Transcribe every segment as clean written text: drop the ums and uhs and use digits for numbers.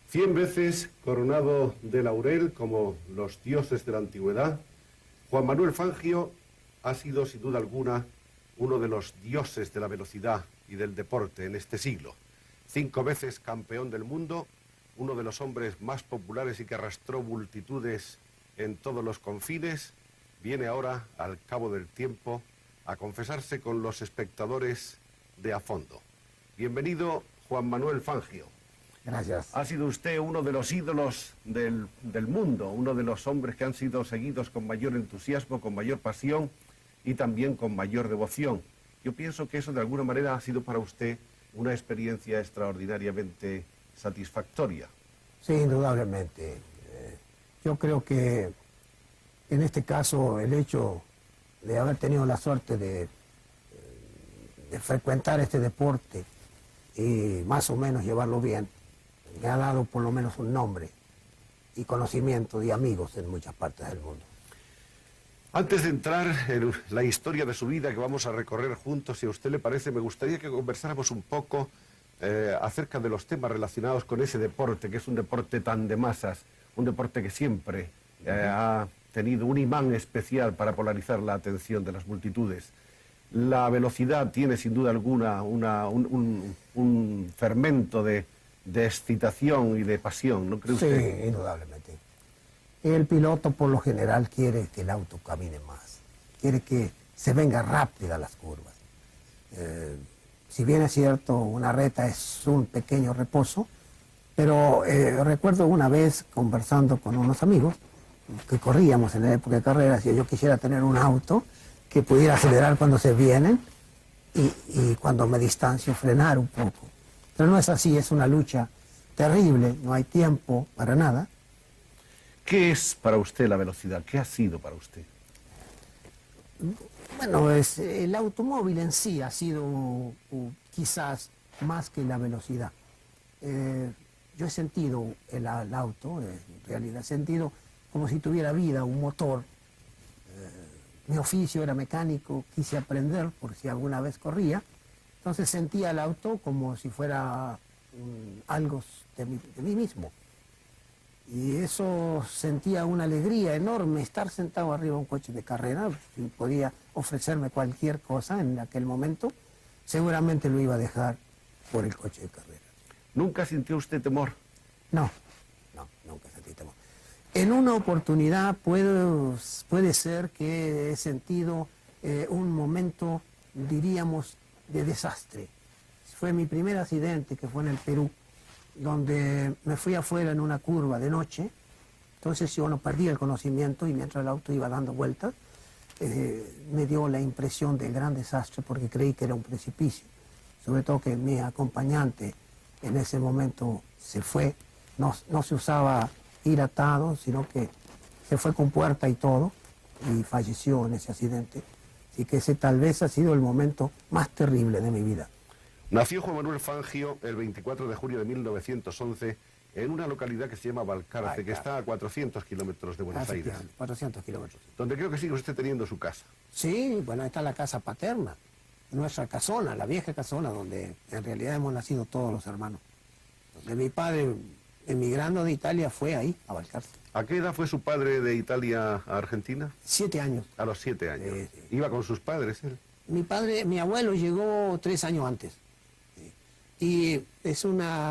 100 veces coronado de laurel como los dioses de la antigüedad, Juan Manuel Fangio ha sido sin duda alguna uno de los dioses de la velocidad y del deporte en este siglo. 5 veces campeón del mundo, uno de los hombres más populares y que arrastró multitudes en todos los confines, viene ahora, al cabo del tiempo, a confesarse con los espectadores de a fondo. Bienvenido, Juan Manuel Fangio. Gracias. Ha sido usted uno de los ídolos del mundo, uno de los hombres que han sido seguidos con mayor entusiasmo, con mayor pasión y también con mayor devoción. Yo pienso que eso de alguna manera ha sido para usted una experiencia extraordinariamente satisfactoria. Sí, indudablemente. Yo creo que en este caso el hecho de haber tenido la suerte de frecuentar este deporte y más o menos llevarlo bien, me ha dado por lo menos un nombre y conocimiento de amigos en muchas partes del mundo. Antes de entrar en la historia de su vida que vamos a recorrer juntos, si a usted le parece, me gustaría que conversáramos un poco acerca de los temas relacionados con ese deporte, que es un deporte tan de masas, un deporte que siempre ha tenido un imán especial para polarizar la atención de las multitudes. La velocidad tiene sin duda alguna un fermento de excitación y de pasión, ¿no cree usted? Sí, indudablemente. El piloto por lo general quiere que el auto camine más, quiere que se venga rápida las curvas. Si bien es cierto, una recta es un pequeño reposo, pero recuerdo una vez conversando con unos amigos que corríamos en la época de carreras y yo quisiera tener un auto que pudiera acelerar cuando se vienen y cuando me distancio frenar un poco. Pero no es así, es una lucha terrible, no hay tiempo para nada. ¿Qué es para usted la velocidad? ¿Qué ha sido para usted? Bueno, el automóvil en sí ha sido quizás más que la velocidad. Yo he sentido el auto, en realidad he sentido como si tuviera vida, un motor. Mi oficio era mecánico, quise aprender por si alguna vez corría. Entonces sentía el auto como si fuera algo de mí mismo. Y eso sentía una alegría enorme, estar sentado arriba de un coche de carrera, si podía ofrecerme cualquier cosa en aquel momento, seguramente lo iba a dejar por el coche de carrera. ¿Nunca sintió usted temor? No, nunca sentí temor. En una oportunidad puede ser que he sentido un momento, diríamos, de desastre. Fue mi primer accidente, que fue en el Perú, donde me fui afuera en una curva de noche. Entonces yo no perdí el conocimiento y mientras el auto iba dando vueltas, me dio la impresión del gran desastre porque creí que era un precipicio. Sobre todo que mi acompañante en ese momento se fue, no se usaba ir atado, sino que se fue con puerta y todo y falleció en ese accidente. Así que ese tal vez ha sido el momento más terrible de mi vida. Nació Juan Manuel Fangio el 24 de junio de 1911 en una localidad que se llama Balcarce, que está a 400 kilómetros de Buenos Aires. 400 kilómetros. Donde creo que sigue usted teniendo su casa. Sí, bueno, ahí está la casa paterna, nuestra casona, la vieja casona, donde en realidad hemos nacido todos los hermanos. Donde mi padre, emigrando de Italia, fue ahí, a Balcarce. ¿A qué edad fue su padre de Italia a Argentina? 7 años. A los 7 años. ¿Iba con sus padres él? Mi abuelo llegó 3 años antes. Y es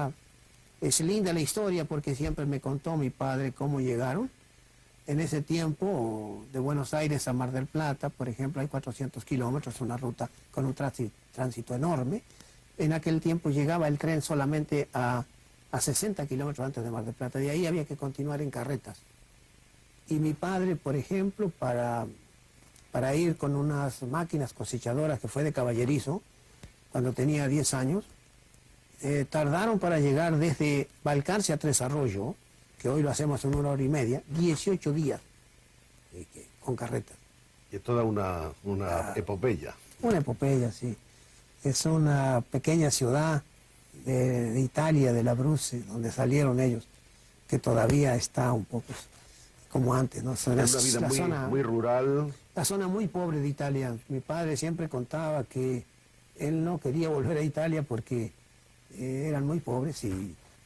linda la historia porque siempre me contó mi padre cómo llegaron. En ese tiempo, de Buenos Aires a Mar del Plata, por ejemplo, hay 400 kilómetros, una ruta con un tránsito enorme. En aquel tiempo llegaba el tren solamente a 60 kilómetros antes de Mar del Plata. De ahí había que continuar en carretas. Y mi padre, por ejemplo, para ir con unas máquinas cosechadoras que fue de caballerizo, cuando tenía 10 años, tardaron para llegar desde Balcarce a Tres Arroyos, que hoy lo hacemos en 1 hora y media, 18 días con carretas. Y es toda una epopeya. Una epopeya, sí. Es una pequeña ciudad de Italia, de la Abruzzi, donde salieron ellos, que todavía está un poco como antes, ¿no? Es una vida muy rural. La zona muy pobre de Italia. Mi padre siempre contaba que él no quería volver a Italia porque eran muy pobres y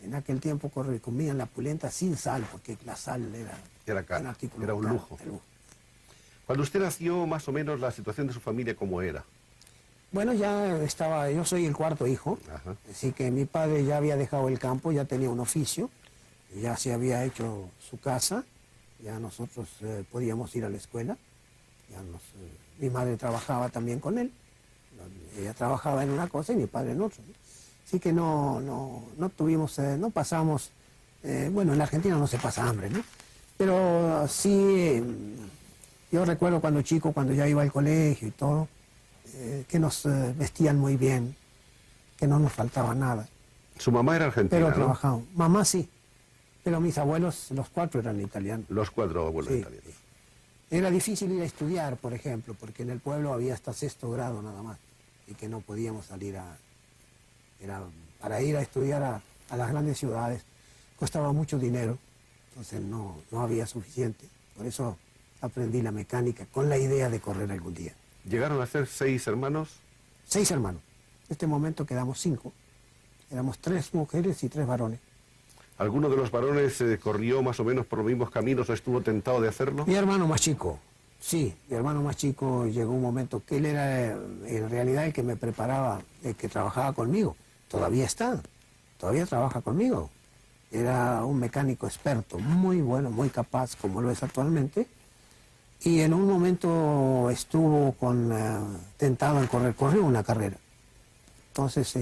En aquel tiempo comían la polenta sin sal, porque la sal Era caro, un artículo era un caro, lujo. de lujo. Cuando usted nació, más o menos, la situación de su familia, ¿cómo era? Bueno, yo soy el cuarto hijo, Ajá. así que mi padre ya había dejado el campo, ya tenía un oficio, ya se había hecho su casa, ya nosotros podíamos ir a la escuela, mi madre trabajaba también con él, ella trabajaba en una cosa y mi padre en otra, ¿no? Así que no tuvimos, no pasamos, bueno, en la Argentina no se pasa hambre, ¿no? Pero sí, yo recuerdo cuando chico, cuando ya iba al colegio y todo, que nos vestían muy bien, que no nos faltaba nada. Su mamá era argentina, Pero ¿no? trabajaban. Mamá sí, pero mis abuelos, los cuatro eran italianos. Los 4 abuelos Sí. italianos. Era difícil ir a estudiar, por ejemplo, porque en el pueblo había hasta sexto grado nada más, y que no podíamos salir para ir a estudiar a las grandes ciudades costaba mucho dinero, entonces no había suficiente. Por eso aprendí la mecánica con la idea de correr algún día. ¿Llegaron a ser 6 hermanos? 6 hermanos. En este momento quedamos 5. Éramos 3 mujeres y 3 varones. ¿Alguno de los varones corrió más o menos por los mismos caminos o estuvo tentado de hacerlo? Mi hermano más chico, sí, mi hermano más chico llegó un momento que él era en realidad el que me preparaba, el que trabajaba conmigo. Todavía está, todavía trabaja conmigo. Era un mecánico experto, muy bueno, muy capaz, como lo es actualmente. Y en un momento estuvo tentado en corrió una carrera. Entonces,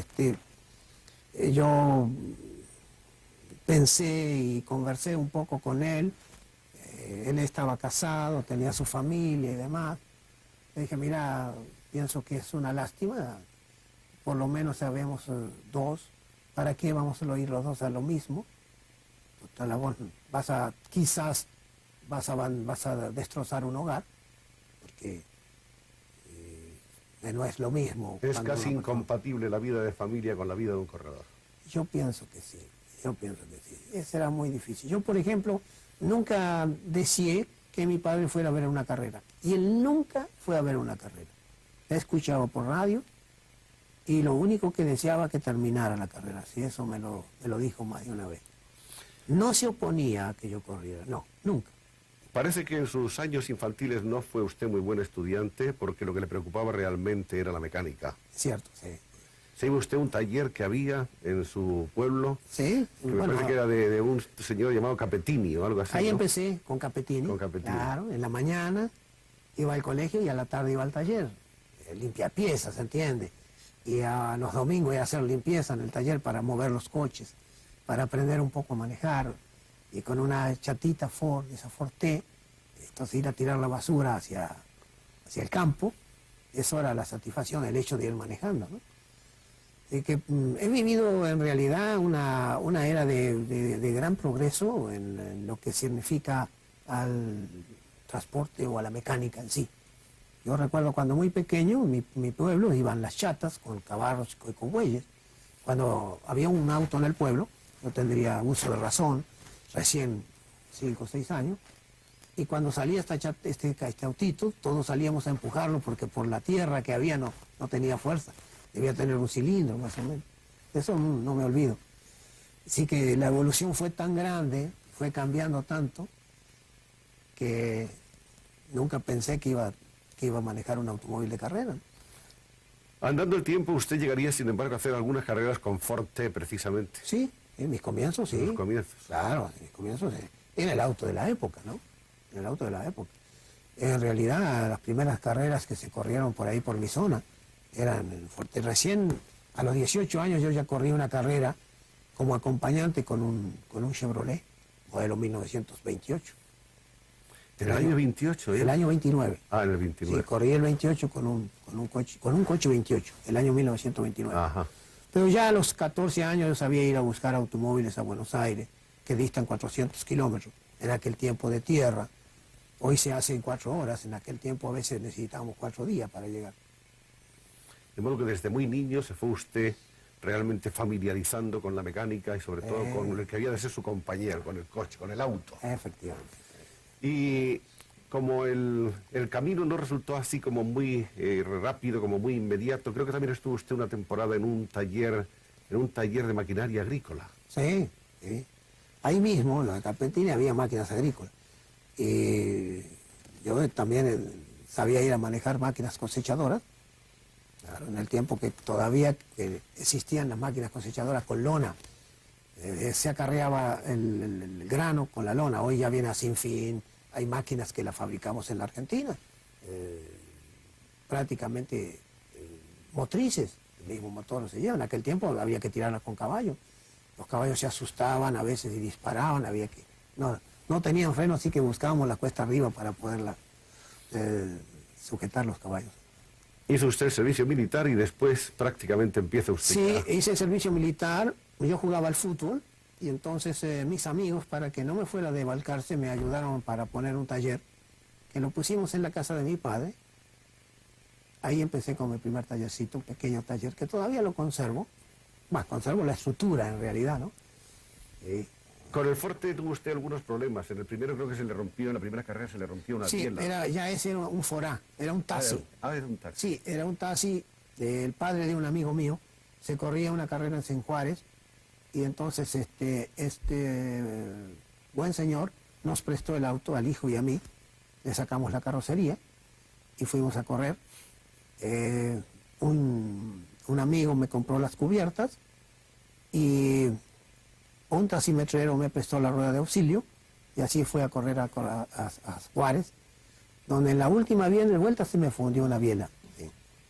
yo pensé y conversé un poco con él. Él estaba casado, tenía su familia y demás. Le dije, mira, pienso que es una lástima, por lo menos sabemos 2, ¿para qué vamos a ir los 2 a lo mismo? Total, vos quizás vas a destrozar un hogar, porque no es lo mismo. Es cuando casi una persona- incompatible la vida de familia con la vida de un corredor. Yo pienso que sí, Eso era muy difícil. Yo, por ejemplo, nunca deseé que mi padre fuera a ver una carrera. Y él nunca fue a ver una carrera. La escuchaba por radio y lo único que deseaba que terminara la carrera. Sí, eso me lo dijo más de una vez. No se oponía a que yo corriera, no, nunca. Parece que en sus años infantiles no fue usted muy buen estudiante porque lo que le preocupaba realmente era la mecánica. Cierto, sí. ¿Se iba usted a un taller que había en su pueblo? Sí, Que me parece que era de un señor llamado Capetini o algo así, ahí ¿no? empecé con Capetini. Con Capetini. Claro, en la mañana iba al colegio y a la tarde iba al taller. Limpia piezas, ¿se entiende? Y a los domingos iba a hacer limpieza en el taller para mover los coches, para aprender un poco a manejar. Y con una chatita Ford, esa Ford T, entonces ir a tirar la basura hacia el campo, eso era la satisfacción, el hecho de ir manejando, ¿no? Así que he vivido en realidad una era de gran progreso en lo que significa al transporte o a la mecánica en sí. Yo recuerdo cuando muy pequeño, mi pueblo iban las chatas con caballos y con bueyes. Cuando había un auto en el pueblo, yo tendría uso de razón, recién 5 o 6 años, y cuando salía este autito, todos salíamos a empujarlo porque por la tierra que había no tenía fuerza. Debía tener un cilindro más o menos. Eso no me olvido. Así que la evolución fue tan grande, fue cambiando tanto, que nunca pensé que iba a manejar un automóvil de carrera. Andando el tiempo, usted llegaría, sin embargo, a hacer algunas carreras con Ford T, precisamente. Sí, en mis comienzos, sí. En los comienzos. Claro, en mis comienzos era el auto de la época, ¿no? El auto de la época. En realidad, las primeras carreras que se corrieron por ahí, por mi zona, eran en Fuerte. Recién, a los 18 años, yo ya corrí una carrera como acompañante con un Chevrolet, modelo 1928. ¿El año 28? El año 29. Ah, en el 29. Sí, corrí el 28 con un coche 28, el año 1929. Ajá. Pero ya a los 14 años yo sabía ir a buscar automóviles a Buenos Aires, que distan 400 kilómetros, en aquel tiempo de tierra. Hoy se hace en 4 horas, en aquel tiempo a veces necesitábamos 4 días para llegar. De modo que desde muy niño se fue usted realmente familiarizando con la mecánica y sobre todo con el que había de ser su compañero, con el coche, con el auto. Efectivamente. Y como el camino no resultó así como muy rápido, como muy inmediato, creo que también estuvo usted una temporada en un taller en un taller de maquinaria agrícola. Sí, sí. Ahí mismo, en la Carpentina, había máquinas agrícolas. Y yo también sabía ir a manejar máquinas cosechadoras, claro, en el tiempo que todavía existían las máquinas cosechadoras con lona. Se acarreaba el grano con la lona. Hoy ya viene a Sin Fin, hay máquinas que las fabricamos en la Argentina, prácticamente motrices, el mismo motor se lleva. En aquel tiempo había que tirarlas con caballos. Los caballos se asustaban a veces y disparaban, había que... No tenían freno, así que buscábamos la cuesta arriba para poderla sujetar los caballos. Hizo usted el servicio militar y después prácticamente empieza usted. Sí, hice el servicio militar, yo jugaba al fútbol y entonces mis amigos, para que no me fuera de Balcarce, me ayudaron para poner un taller, que lo pusimos en la casa de mi padre. Ahí empecé con mi primer tallercito, un pequeño taller, que todavía lo conservo. Más, conservo la estructura en realidad, ¿no? Con el Forte tuvo usted algunos problemas. En el primero creo que se le rompió, en la primera carrera se le rompió una biela. Sí, ese era un Forá, era un taxi. Era un taxi. Sí, era un taxi del padre de un amigo mío. Se corría una carrera en San Juárez y entonces este buen señor nos prestó el auto al hijo y a mí. Le sacamos la carrocería y fuimos a correr. Un amigo me compró las cubiertas y un taximetrero me prestó la rueda de auxilio y así fue a correr a Juárez, donde en la última vuelta se me fundió una biela. Sí.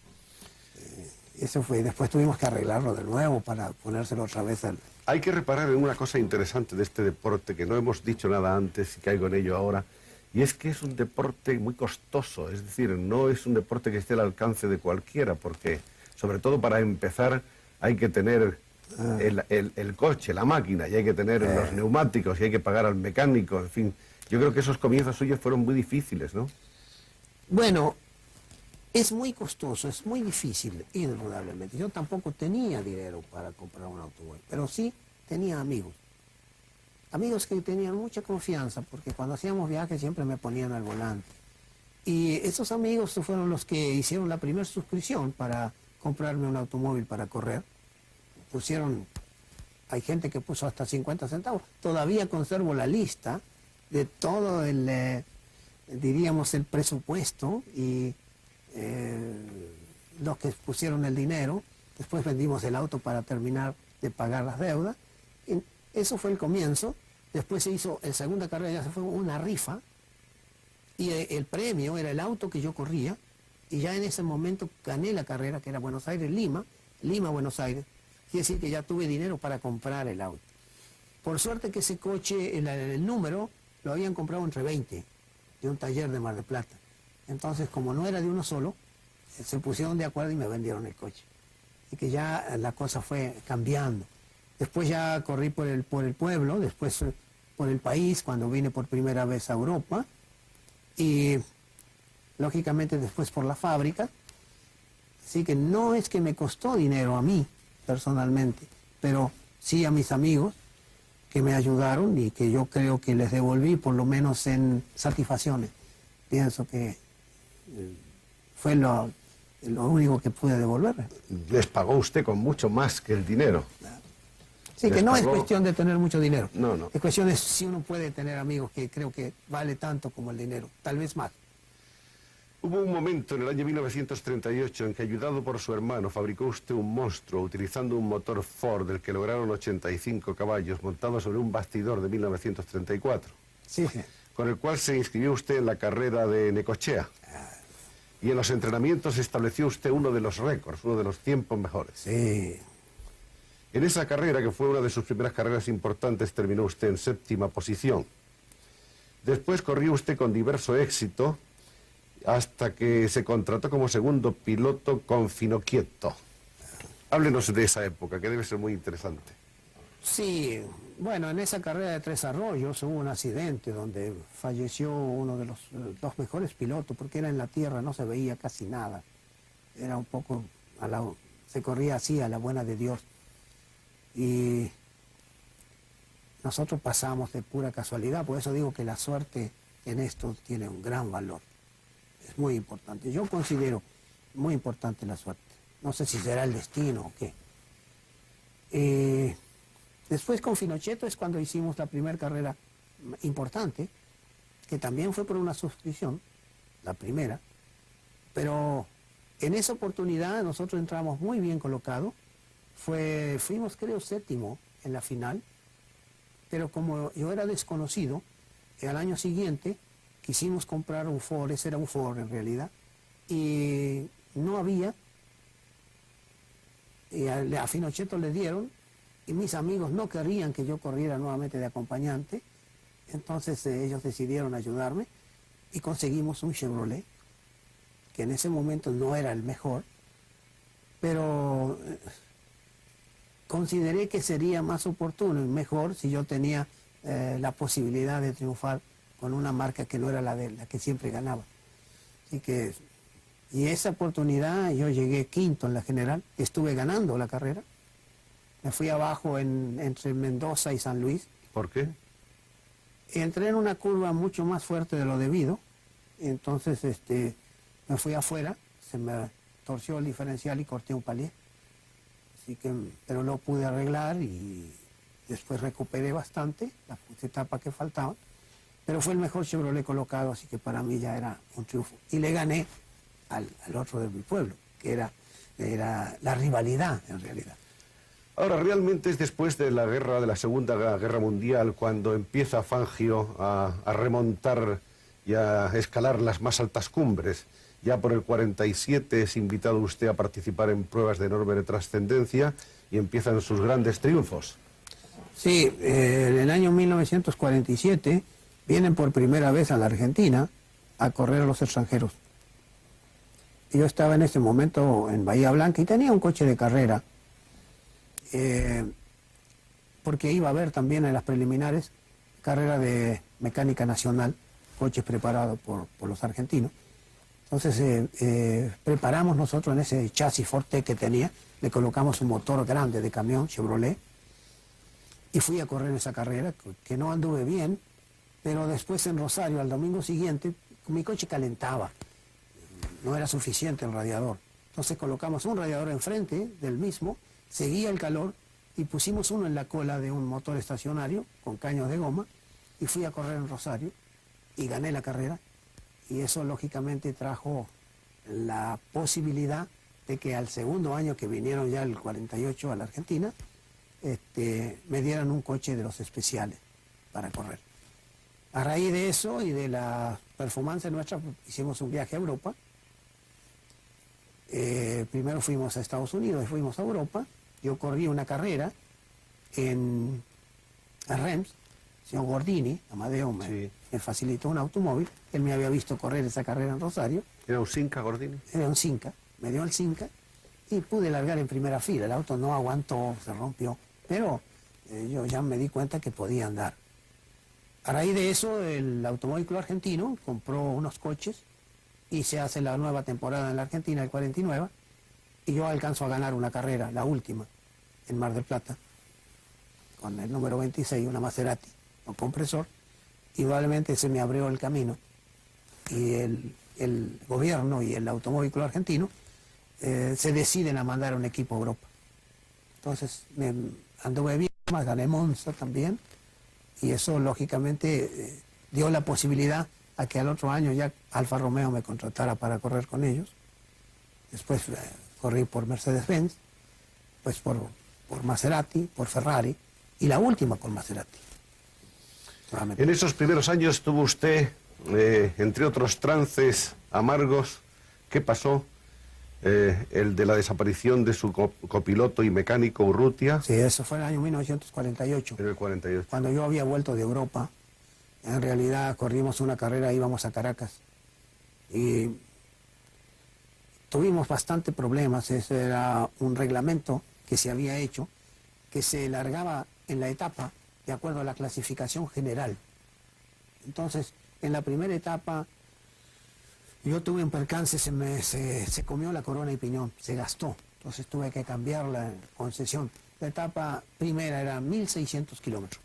Eso fue, después tuvimos que arreglarlo de nuevo para ponérselo otra vez al... Hay que reparar en una cosa interesante de este deporte, que no hemos dicho nada antes y caigo en ello ahora, y es que es un deporte muy costoso, es decir, no es un deporte que esté al alcance de cualquiera, porque sobre todo para empezar hay que tener el coche, la máquina, y hay que tener los neumáticos, y hay que pagar al mecánico, en fin. Yo creo que esos comienzos suyos fueron muy difíciles, ¿no? Bueno, es muy costoso, es muy difícil, indudablemente. Yo tampoco tenía dinero para comprar un automóvil, pero sí tenía amigos. Amigos que tenían mucha confianza, porque cuando hacíamos viajes siempre me ponían al volante. Y esos amigos fueron los que hicieron la primera suscripción para comprarme un automóvil para correr. Hay gente que puso hasta 50 centavos. Todavía conservo la lista de todo diríamos, el presupuesto y los que pusieron el dinero. Después vendimos el auto para terminar de pagar las deudas. Y eso fue el comienzo. Después se hizo, en segunda carrera ya se fue una rifa y el premio era el auto que yo corría. Y ya en ese momento gané la carrera, que era Buenos Aires-Lima, Lima-Buenos Aires. Quiere decir que ya tuve dinero para comprar el auto. Por suerte que ese coche, el número, lo habían comprado entre 20, de un taller de Mar del Plata. Entonces, como no era de uno solo, se pusieron de acuerdo y me vendieron el coche. Y que ya la cosa fue cambiando. Después ya corrí por el pueblo, después por el país, cuando vine por primera vez a Europa. Y, lógicamente, después por la fábrica. Así que no es que me costó dinero a mí, personalmente, pero sí a mis amigos que me ayudaron y que yo creo que les devolví por lo menos en satisfacciones. Pienso que fue lo único que pude devolverles. Les pagó usted con mucho más que el dinero. Sí, que no es cuestión de tener mucho dinero. No. Es cuestión de si uno puede tener amigos, que creo que vale tanto como el dinero, tal vez más. Hubo un momento en el año 1938 en que, ayudado por su hermano, fabricó usted un monstruo utilizando un motor Ford del que lograron 85 caballos montado sobre un bastidor de 1934. Sí. Con el cual se inscribió usted en la carrera de Necochea. Y en los entrenamientos estableció usted uno de los récords, uno de los tiempos mejores. Sí. En esa carrera, que fue una de sus primeras carreras importantes, terminó usted en 7ª posición. Después corrió usted con diverso éxito, hasta que se contrató como segundo piloto con Finocchietto. Háblenos de esa época, que debe ser muy interesante. Sí, bueno, en esa carrera de Tres Arroyos hubo un accidente donde falleció uno de los dos mejores pilotos, porque era en la tierra, no se veía casi nada. Era un poco, se corría así a la buena de Dios. Y nosotros pasamos de pura casualidad, por eso digo que la suerte en esto tiene un gran valor. Es muy importante. Yo considero muy importante la suerte. No sé si será el destino o qué. Después con Finochetto es cuando hicimos la primera carrera importante, que también fue por una suscripción, la primera, pero en esa oportunidad nosotros entramos muy bien colocados, fuimos creo séptimo en la final, pero como yo era desconocido, al año siguiente quisimos comprar un Ford, ese era un Ford en realidad, y no había, y a Finochetto le dieron, y mis amigos no querían que yo corriera nuevamente de acompañante, entonces ellos decidieron ayudarme y conseguimos un Chevrolet, que en ese momento no era el mejor, pero consideré que sería más oportuno y mejor si yo tenía la posibilidad de triunfar con una marca que no era la de la que siempre ganaba. Así que, y esa oportunidad yo llegué quinto en la general, estuve ganando la carrera, me fui abajo entre Mendoza y San Luis. ¿Por qué? Entré en una curva mucho más fuerte de lo debido, entonces me fui afuera, se me torció el diferencial y corté un palier. Así que, pero lo pude arreglar y después recuperé bastante las etapas que faltaban. Pero fue el mejor Chevrolet colocado, así que para mí ya era un triunfo. Y le gané al otro de mi pueblo, que era la rivalidad en realidad. Ahora, realmente es después de la Segunda Guerra Mundial, cuando empieza Fangio a remontar y a escalar las más altas cumbres. Ya por el 47 es invitado usted a participar en pruebas de enorme trascendencia y empiezan sus grandes triunfos. Sí, en el año 1947 vienen por primera vez a la Argentina a correr a los extranjeros. Yo estaba en ese momento en Bahía Blanca y tenía un coche de carrera, porque iba a haber también en las preliminares carrera de mecánica nacional, coches preparados por los argentinos. Entonces preparamos nosotros en ese chasis Forte que tenía, le colocamos un motor grande de camión Chevrolet y fui a correr esa carrera, que no anduve bien, pero después en Rosario, al domingo siguiente, mi coche calentaba, no era suficiente el radiador. Entonces colocamos un radiador enfrente del mismo, seguía el calor y pusimos uno en la cola de un motor estacionario con caños de goma y fui a correr en Rosario y gané la carrera. Y eso lógicamente trajo la posibilidad de que al segundo año que vinieron ya el 48 a la Argentina, me dieran un coche de los especiales para correr. A raíz de eso y de la performance nuestra, hicimos un viaje a Europa. Primero fuimos a Estados Unidos y fuimos a Europa. Yo corrí una carrera en Reims, el señor Gordini, Amadeo, me facilitó un automóvil. Él me había visto correr esa carrera en Rosario. ¿Era un Cinca, Gordini? Era un Cinca, me dio el Cinca y pude largar en primera fila. El auto no aguantó, se rompió, pero yo ya me di cuenta que podía andar. A raíz de eso, el Automóvil Club Argentino compró unos coches y se hace la nueva temporada en la Argentina, el 49, y yo alcanzo a ganar una carrera, la última, en Mar del Plata, con el número 26, una Maserati, con compresor, y probablemente se me abrió el camino. Y el gobierno y el Automóvil Club Argentino se deciden a mandar un equipo a Europa. Entonces anduve bien, más gané Monza también, y eso lógicamente dio la posibilidad a que al otro año ya Alfa Romeo me contratara para correr con ellos. Después corrí por Mercedes-Benz, pues por Maserati, por Ferrari, y la última con Maserati. En esos primeros años tuvo usted, entre otros trances amargos, ¿qué pasó? El de la desaparición de su copiloto y mecánico Urrutia. Sí, eso fue en el año 1948. En el 48. Cuando yo había vuelto de Europa, en realidad corrimos una carrera, íbamos a Caracas. Y tuvimos bastante problemas. Ese era un reglamento que se había hecho, que se largaba en la etapa de acuerdo a la clasificación general. Entonces, en la primera etapa, yo tuve un percance, se comió la corona y piñón, se gastó. Entonces tuve que cambiar la concesión. La etapa primera era 1.600 kilómetros.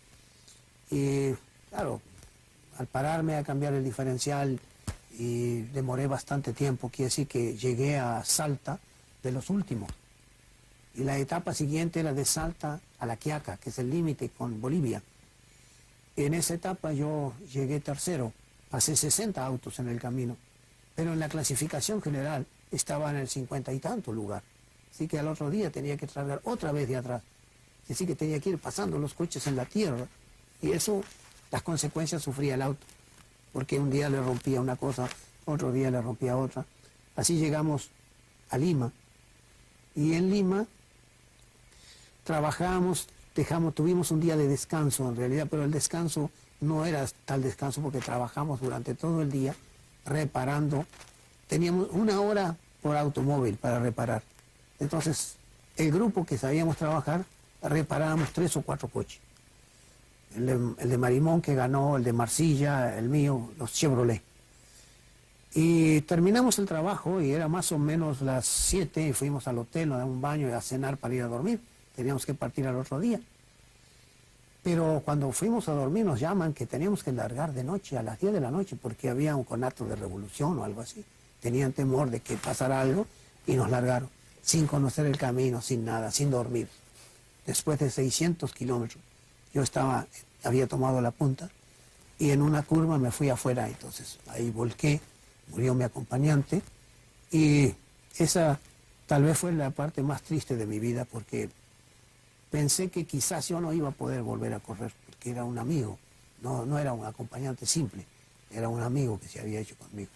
Y claro, al pararme a cambiar el diferencial y demoré bastante tiempo, quiere decir que llegué a Salta de los últimos. Y la etapa siguiente era de Salta a La Quiaca, que es el límite con Bolivia. En esa etapa yo llegué tercero, pasé 60 autos en el camino, pero en la clasificación general estaba en el 50 y tanto lugar. Así que al otro día tenía que traer otra vez de atrás. Así que tenía que ir pasando los coches en la tierra. Y eso, las consecuencias sufría el auto, porque un día le rompía una cosa, otro día le rompía otra. Así llegamos a Lima. Y en Lima trabajamos, tuvimos un día de descanso en realidad, pero el descanso no era tal descanso porque trabajamos durante todo el día reparando. Teníamos 1 hora por automóvil para reparar. Entonces, el grupo que sabíamos trabajar, reparábamos 3 o 4 coches. El de Marimón que ganó, el de Marcilla, el mío, los Chevrolet. Y terminamos el trabajo y era más o menos las 7 y fuimos al hotel, nos damos un baño y a cenar para ir a dormir. Teníamos que partir al otro día. Pero cuando fuimos a dormir nos llaman que teníamos que largar de noche, a las 10 de la noche, porque había un conato de revolución o algo así. Tenían temor de que pasara algo y nos largaron, sin conocer el camino, sin nada, sin dormir. Después de 600 kilómetros, yo había tomado la punta y en una curva me fui afuera, entonces ahí volqué, murió mi acompañante y esa tal vez fue la parte más triste de mi vida porque pensé que quizás yo no iba a poder volver a correr porque era un amigo, no era un acompañante simple, era un amigo que se había hecho conmigo.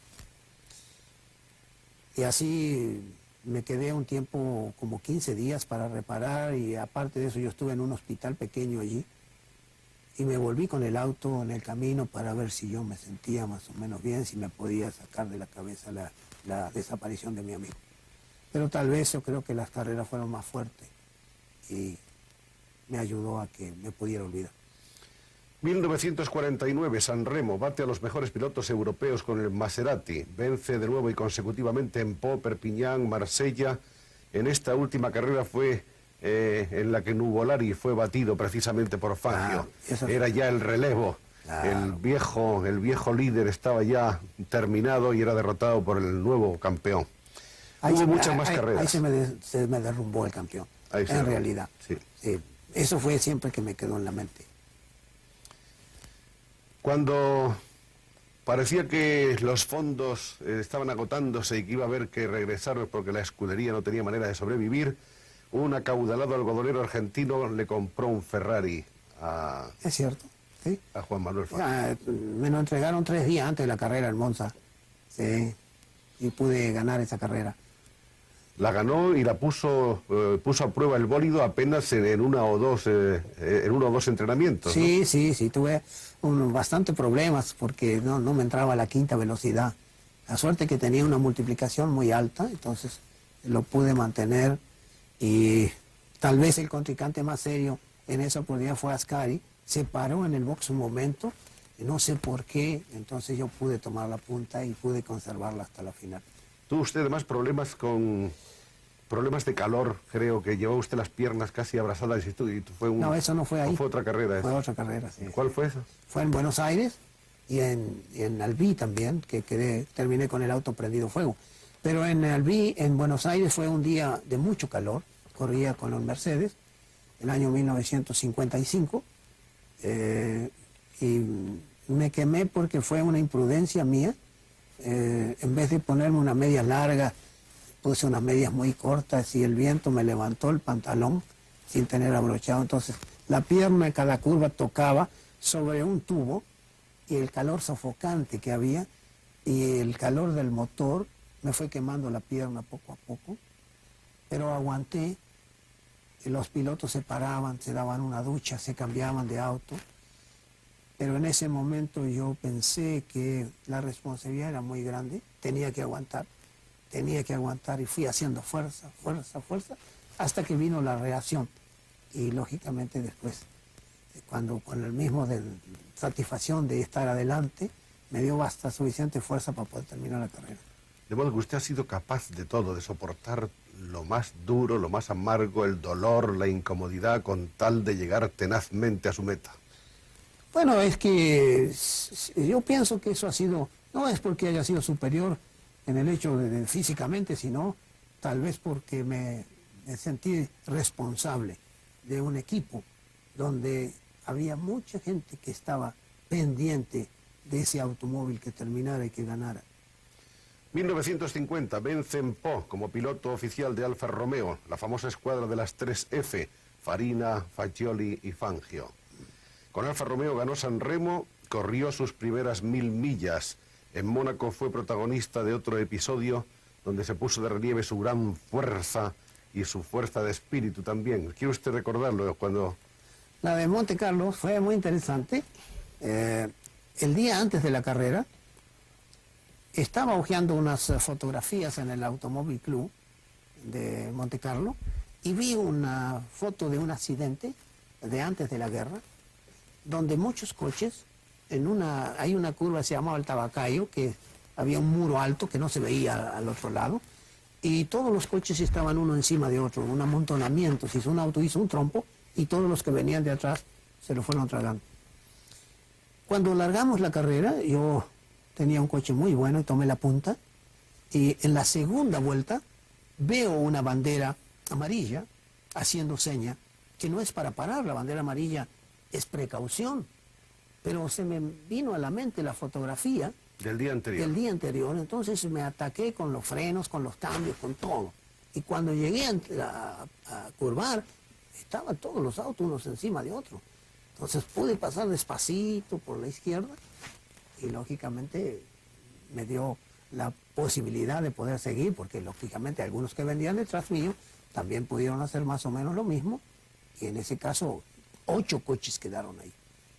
Y así me quedé un tiempo, como 15 días para reparar y aparte de eso yo estuve en un hospital pequeño allí y me volví con el auto en el camino para ver si yo me sentía más o menos bien, si me podía sacar de la cabeza la desaparición de mi amigo. Pero tal vez yo creo que las carreras fueron más fuertes y me ayudó a que me pudiera olvidar. 1949, San Remo bate a los mejores pilotos europeos con el Maserati. Vence de nuevo y consecutivamente en Pau, Perpiñán, Marsella. En esta última carrera fue en la que Nuvolari fue batido precisamente por Fangio. Era ya el relevo. El viejo líder estaba ya terminado y era derrotado por el nuevo campeón. Hubo muchas más carreras. Ahí se me derrumbó el campeón, en realidad. Sí. Sí, eso fue siempre que me quedó en la mente. Cuando parecía que los fondos estaban agotándose y que iba a haber que regresar porque la escudería no tenía manera de sobrevivir, un acaudalado algodonero argentino le compró un Ferrari Es cierto, sí. A Juan Manuel Fangio. Me lo entregaron 3 días antes de la carrera en Monza, sí, y pude ganar esa carrera. La ganó y la puso a prueba el bólido apenas en uno o dos entrenamientos. Sí, ¿no? sí, tuve bastante problemas porque no me entraba la quinta velocidad. La suerte que tenía una multiplicación muy alta, entonces lo pude mantener y tal vez el contrincante más serio en esa oportunidad fue Ascari. Se paró en el box un momento, no sé por qué, entonces yo pude tomar la punta y pude conservarla hasta la final. Tuvo usted además problemas de calor, creo que llevó usted las piernas casi abrazadas y fue No, eso no fue ahí. Fue otra carrera. Fue otra carrera, sí. ¿Cuál fue esa? Fue en Buenos Aires y en Albi también, que terminé con el auto prendido fuego. Pero en Albi, en Buenos Aires, fue un día de mucho calor, corría con los Mercedes, el año 1955, y me quemé porque fue una imprudencia mía. En vez de ponerme una media larga, puse unas medias muy cortas y el viento me levantó el pantalón sin tener abrochado. Entonces la pierna en cada curva tocaba sobre un tubo y el calor sofocante que había y el calor del motor me fue quemando la pierna poco a poco. Pero aguanté, y los pilotos se paraban, se daban una ducha, se cambiaban de auto. Pero en ese momento yo pensé que la responsabilidad era muy grande, tenía que aguantar y fui haciendo fuerza, hasta que vino la reacción. Y lógicamente después, cuando con el mismo de satisfacción de estar adelante, me dio basta suficiente fuerza para poder terminar la carrera. De modo que usted ha sido capaz de todo, de soportar lo más duro, lo más amargo, el dolor, la incomodidad, con tal de llegar tenazmente a su meta. Bueno, es que yo pienso que eso ha sido, no es porque haya sido superior en el hecho de físicamente, sino tal vez porque me me sentí responsable de un equipo donde había mucha gente que estaba pendiente de ese automóvil que terminara y que ganara. 1950, vence en Po como piloto oficial de Alfa Romeo, la famosa escuadra de las 3F, Farina, Fagioli y Fangio. Con Alfa Romeo ganó San Remo, corrió sus primeras 1000 millas. En Mónaco fue protagonista de otro episodio donde se puso de relieve su gran fuerza y su fuerza de espíritu también. ¿Quiere usted recordarlo cuando...? La de Monte Carlo fue muy interesante. El día antes de la carrera, estaba hojeando unas fotografías en el Automóvil Club de Monte Carlo y vi una foto de un accidente de antes de la guerra, donde muchos coches, hay una curva que se llamaba el Tabacayo, que había un muro alto que no se veía al otro lado, y todos los coches estaban uno encima de otro, un amontonamiento. Si un auto hizo un trompo y todos los que venían de atrás se lo fueron tragando. Cuando largamos la carrera, yo tenía un coche muy bueno y tomé la punta, y en la segunda vuelta veo una bandera amarilla haciendo seña, que no es para parar, la bandera amarilla es precaución, pero se me vino a la mente la fotografía del día anterior. Entonces me ataqué con los frenos, con los cambios, con todo. Y cuando llegué a curvar, estaban todos los autos unos encima de otros. Entonces pude pasar despacito por la izquierda y lógicamente me dio la posibilidad de poder seguir, porque lógicamente algunos que venían detrás mío también pudieron hacer más o menos lo mismo, y en ese caso 8 coches quedaron ahí.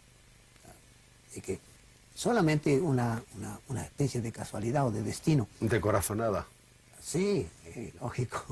Así que solamente una especie de casualidad o de destino. De corazonada. Sí, lógico.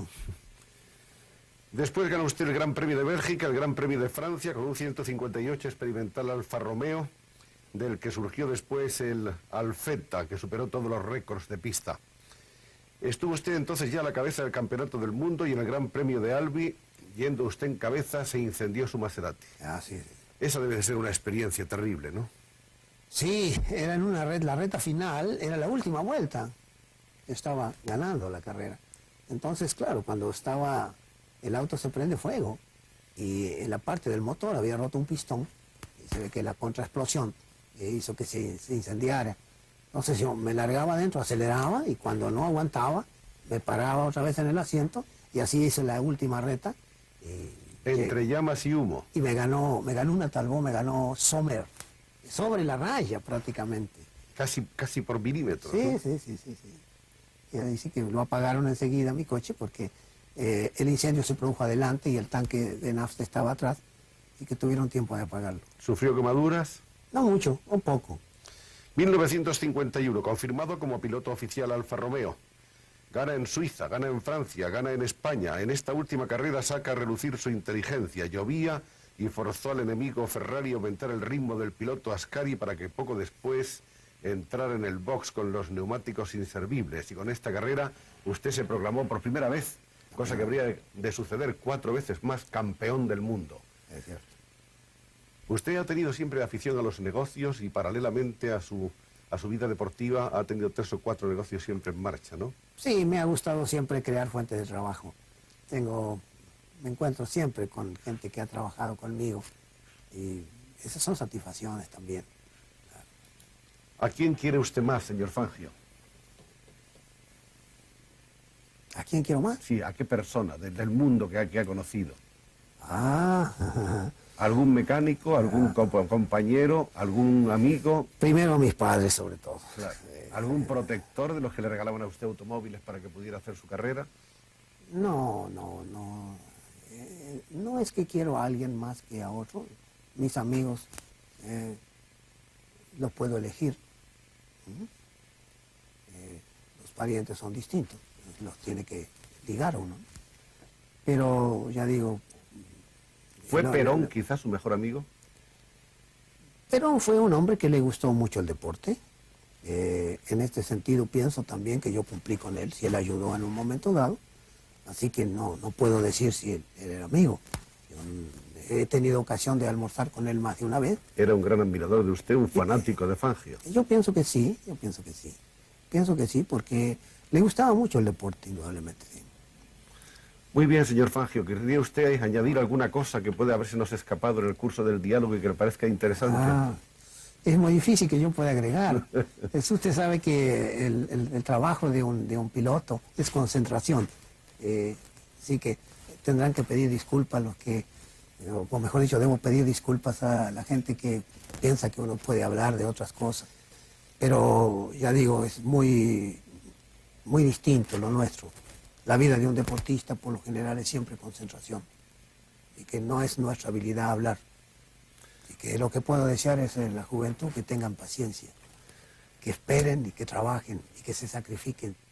Después gana usted el Gran Premio de Bélgica, el Gran Premio de Francia, con un 158 experimental Alfa Romeo, del que surgió después el Alfetta, que superó todos los récords de pista. Estuvo usted entonces ya a la cabeza del Campeonato del Mundo, y en el Gran Premio de Albi, yendo usted en cabeza, se incendió su Maserati. Ah, sí. Esa debe de ser una experiencia terrible, ¿no? Sí, era en la recta final, era la última vuelta. Estaba ganando la carrera. Entonces, claro, cuando el auto se prende fuego, y en la parte del motor había roto un pistón, y se ve que la contraexplosión hizo que se incendiara. Entonces yo me largaba adentro, aceleraba, y cuando no aguantaba, me paraba otra vez en el asiento, y así hice la última recta. Entre llamas y humo. Y me ganó una Talbot, me ganó Sommer, sobre la raya prácticamente. Casi por milímetros, sí, ¿no? Sí. Y ahí sí que lo apagaron enseguida mi coche, porque el incendio se produjo adelante y el tanque de nafta estaba atrás, y que tuvieron tiempo de apagarlo. ¿Sufrió quemaduras? No mucho, un poco. 1951, confirmado como piloto oficial Alfa Romeo. Gana en Suiza, gana en Francia, gana en España. En esta última carrera saca a relucir su inteligencia. Llovía y forzó al enemigo Ferrari a aumentar el ritmo del piloto Ascari para que poco después entrara en el box con los neumáticos inservibles. Y con esta carrera usted se proclamó por primera vez, cosa que habría de suceder 4 veces más, campeón del mundo. Es cierto. Usted ha tenido siempre afición a los negocios, y paralelamente a su vida deportiva ha tenido 3 o 4 negocios siempre en marcha, ¿no? Sí, me ha gustado siempre crear fuentes de trabajo. Me encuentro siempre con gente que ha trabajado conmigo, y esas son satisfacciones también. ¿A quién quiere usted más, señor Fangio? ¿A quién quiero más? Sí, ¿a qué persona del mundo que ha conocido? Ah, ¿Algún mecánico, algún compañero, algún amigo? primero a mis padres, sobre todo. Claro. ¿Algún protector de los que le regalaban a usted automóviles para que pudiera hacer su carrera? No. No es que quiero a alguien más que a otro. Mis amigos los puedo elegir. Los parientes son distintos, los tiene que ligar uno. Pero ya digo... ¿Fue Perón quizás su mejor amigo? Perón fue un hombre que le gustó mucho el deporte. En este sentido pienso también que yo cumplí con él, si él ayudó en un momento dado. Así que no puedo decir si él era amigo. Yo he tenido ocasión de almorzar con él más de una vez. Era un gran admirador de usted, un fanático de Fangio. Yo pienso que sí. Pienso que sí, porque le gustaba mucho el deporte, indudablemente. Sí. Muy bien, señor Fangio. ¿Querría usted añadir alguna cosa que puede haberse nos escapado en el curso del diálogo y que le parezca interesante? Es muy difícil que yo pueda agregar. Usted sabe que el trabajo de un piloto es concentración. Así que tendrán que pedir disculpas los que, o mejor dicho, debo pedir disculpas a la gente que piensa que uno puede hablar de otras cosas. Pero ya digo, es muy distinto lo nuestro. La vida de un deportista por lo general es siempre concentración. Y que no es nuestra habilidad hablar. Y que lo que puedo desear es a la juventud que tengan paciencia, que esperen y que trabajen y que se sacrifiquen